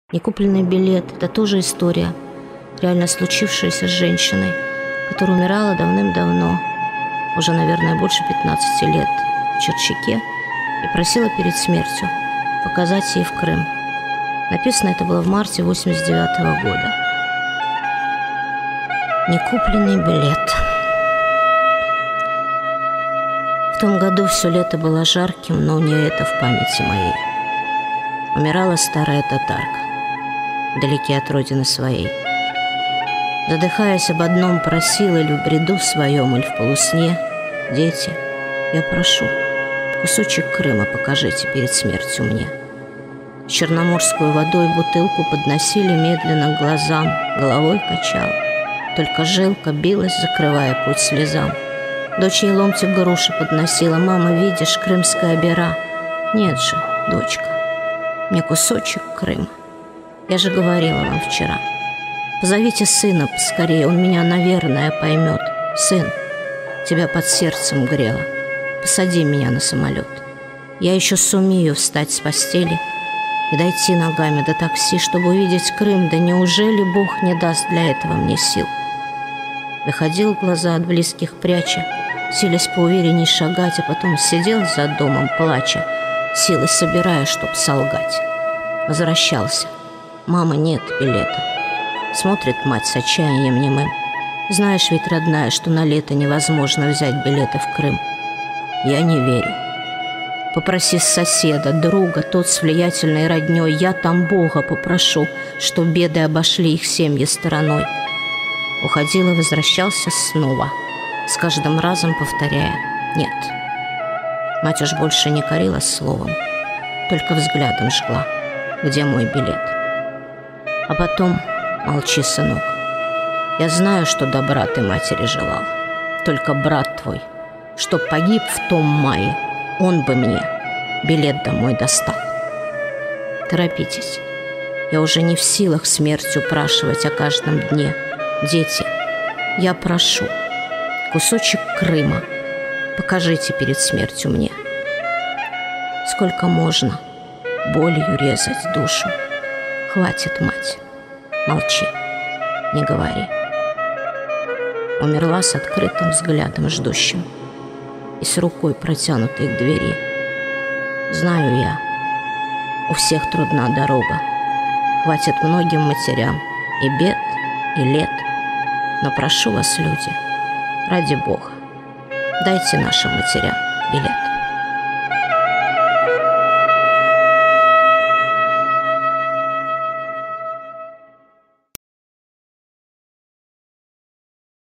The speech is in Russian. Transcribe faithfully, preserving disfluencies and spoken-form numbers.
Некупленный билет – это тоже история, реально случившаяся с женщиной, которая умирала давным-давно, уже, наверное, больше пятнадцати лет, в Черчаке, и просила перед смертью показать ей в Крым. Написано это было в марте восемьдесят девятого года. Некупленный билет. В том году все лето было жарким, но не это в памяти моей. Умирала старая татарка, вдалеке от родины своей. Задыхаясь об одном, просила или в бреду своем, или в полусне: «Дети, я прошу, кусочек Крыма покажите перед смертью мне». С черноморской водой бутылку подносили медленно к глазам, головой качала. Только жилка билась, закрывая путь слезам. Дочь ей ломтик груши подносила: «Мама, видишь, крымская бера». «Нет же, дочка, мне кусочек Крыма. Я же говорила вам вчера. Позовите сына поскорее, он меня, наверное, поймет. Сын, тебя под сердцем грело. Посади меня на самолет. Я еще сумею встать с постели и дойти ногами до такси, чтобы увидеть Крым. Да неужели Бог не даст для этого мне сил?» Выходил глаза от близких пряча, силясь поуверенней шагать, а потом сидел за домом, плача, силы собирая, чтоб солгать. Возвращался. Мама, нет билета. Смотрит мать с отчаянием немым. Знаешь ведь, родная, что на лето невозможно взять билеты в Крым. Я не верю. Попроси соседа, друга, тот с влиятельной роднёй. Я там Бога попрошу, что беды обошли их семьи стороной. Уходил и возвращался снова, с каждым разом повторяя: нет. Мать уж больше не корила словом, только взглядом жгла: где мой билет? А потом: молчи, сынок. Я знаю, что добра ты матери желал. Только брат твой, чтоб погиб в том мае, он бы мне билет домой достал. Торопитесь. Я уже не в силах смерть упрашивать о каждом дне. Дети, я прошу, кусочек Крыма покажите перед смертью мне. Сколько можно болью резать душу? Хватит, мать. Молчи, не говори. Умерла с открытым взглядом ждущим и с рукой, протянутой к двери. Знаю я, у всех трудна дорога. Хватит многим матерям и бед, и лет. Но прошу вас, люди, ради Бога, дайте нашим матерям